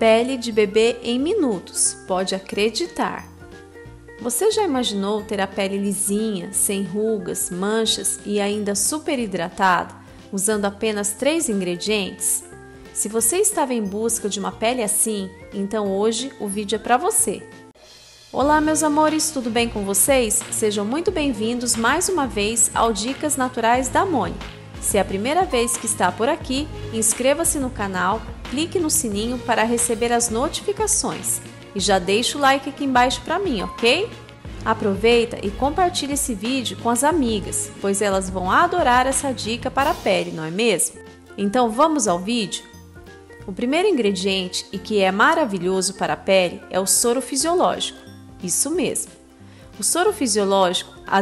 Pele de bebê em minutos, pode acreditar. Você já imaginou ter a pele lisinha, sem rugas, manchas e ainda super hidratada, usando apenas 3 ingredientes? Se você estava em busca de uma pele assim, então hoje o vídeo é para você. Olá meus amores, tudo bem com vocês? Sejam muito bem-vindos mais uma vez ao Dicas Naturais da Mônica. Se é a primeira vez que está por aqui, inscreva-se no canal, clique no sininho para receber as notificações e já deixa o like aqui embaixo para mim, ok? Aproveita e compartilhe esse vídeo com as amigas, pois elas vão adorar essa dica para a pele, não é mesmo? Então vamos ao vídeo? O primeiro ingrediente, e que é maravilhoso para a pele, é o soro fisiológico. Isso mesmo. O soro fisiológico a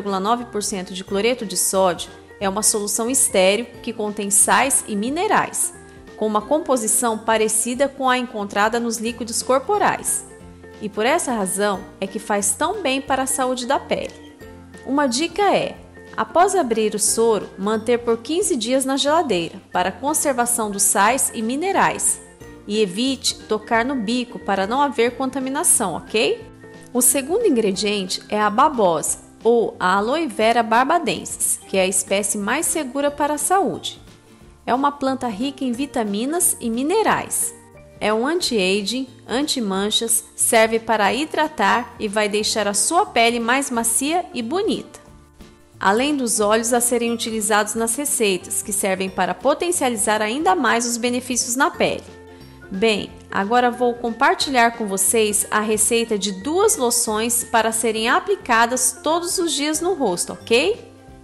0,9% de cloreto de sódio é uma solução estéril que contém sais e minerais, com uma composição parecida com a encontrada nos líquidos corporais. E por essa razão é que faz tão bem para a saúde da pele. Uma dica é, após abrir o soro, manter por 15 dias na geladeira, para conservação dos sais e minerais. E evite tocar no bico para não haver contaminação, ok? O segundo ingrediente é a babosa, ou a aloe vera barbadensis, que é a espécie mais segura para a saúde. É uma planta rica em vitaminas e minerais. É um anti-aging, anti-manchas, serve para hidratar e vai deixar a sua pele mais macia e bonita. Além dos óleos a serem utilizados nas receitas, que servem para potencializar ainda mais os benefícios na pele. Bem, agora vou compartilhar com vocês a receita de 2 loções para serem aplicadas todos os dias no rosto, ok?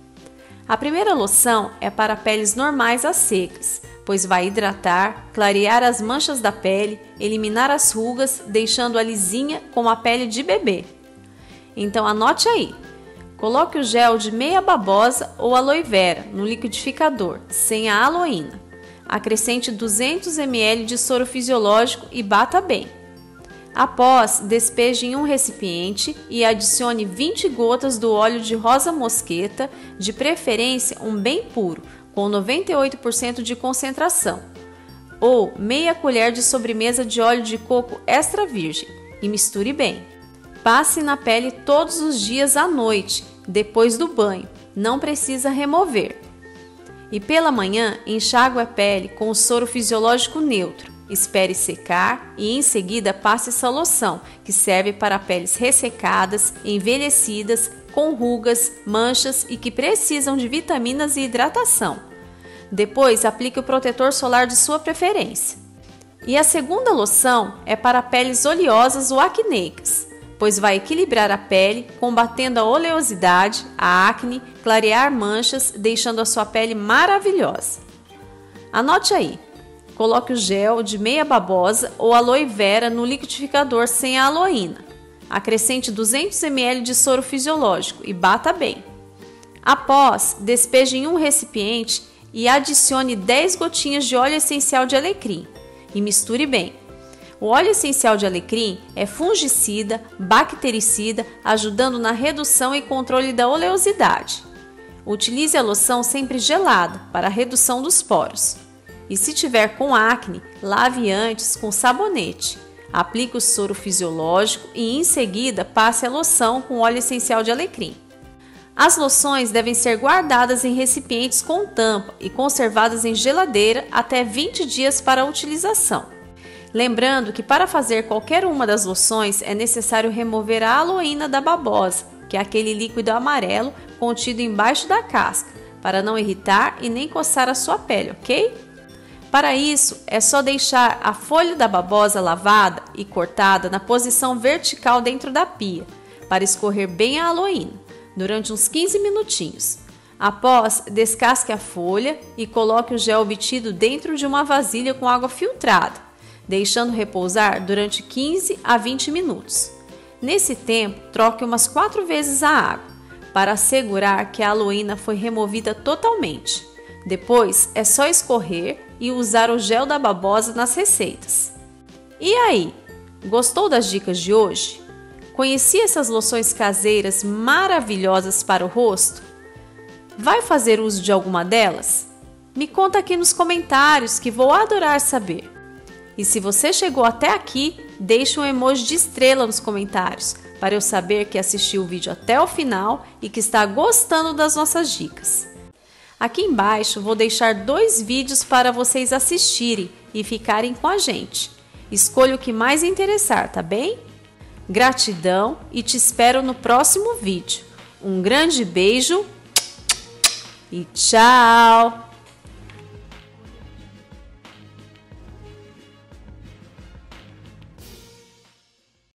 A primeira loção é para peles normais a secas, pois vai hidratar, clarear as manchas da pele, eliminar as rugas, deixando-a lisinha como a pele de bebê. Então anote aí, coloque o gel de meia babosa ou aloe vera no liquidificador, sem a aloína. Acrescente 200 ml de soro fisiológico e bata bem. Após, despeje em um recipiente e adicione 20 gotas do óleo de rosa mosqueta, de preferência um bem puro, com 98% de concentração, ou meia colher de sobremesa de óleo de coco extra virgem e misture bem. Passe na pele todos os dias à noite, depois do banho, não precisa remover. E pela manhã, enxague a pele com o soro fisiológico neutro. Espere secar e em seguida passe essa loção, que serve para peles ressecadas, envelhecidas, com rugas, manchas e que precisam de vitaminas e hidratação. Depois, aplique o protetor solar de sua preferência. E a segunda loção é para peles oleosas ou acneicas, pois vai equilibrar a pele, combatendo a oleosidade, a acne, clarear manchas, deixando a sua pele maravilhosa. Anote aí, coloque o gel de meia babosa ou aloe vera no liquidificador sem a aloína. Acrescente 200 ml de soro fisiológico e bata bem. Após, despeje em um recipiente e adicione 10 gotinhas de óleo essencial de alecrim e misture bem. O óleo essencial de alecrim é fungicida, bactericida, ajudando na redução e controle da oleosidade. Utilize a loção sempre gelada para a redução dos poros. E se tiver com acne, lave antes com sabonete. Aplique o soro fisiológico e em seguida passe a loção com óleo essencial de alecrim. As loções devem ser guardadas em recipientes com tampa e conservadas em geladeira até 20 dias para a utilização. Lembrando que para fazer qualquer uma das loções é necessário remover a aloína da babosa, que é aquele líquido amarelo contido embaixo da casca, para não irritar e nem coçar a sua pele, ok? Para isso, é só deixar a folha da babosa lavada e cortada na posição vertical dentro da pia, para escorrer bem a aloína, durante uns 15 minutinhos. Após, descasque a folha e coloque o gel obtido dentro de uma vasilha com água filtrada, deixando repousar durante 15 a 20 minutos. Nesse tempo, troque umas 4 vezes a água, para assegurar que a aloína foi removida totalmente. Depois, é só escorrer e usar o gel da babosa nas receitas. E aí, gostou das dicas de hoje? Conhecia essas loções caseiras maravilhosas para o rosto? Vai fazer uso de alguma delas? Me conta aqui nos comentários que vou adorar saber. E se você chegou até aqui, deixe um emoji de estrela nos comentários, para eu saber que assistiu o vídeo até o final e que está gostando das nossas dicas. Aqui embaixo vou deixar 2 vídeos para vocês assistirem e ficarem com a gente. Escolha o que mais interessar, tá bem? Gratidão e te espero no próximo vídeo. Um grande beijo e tchau!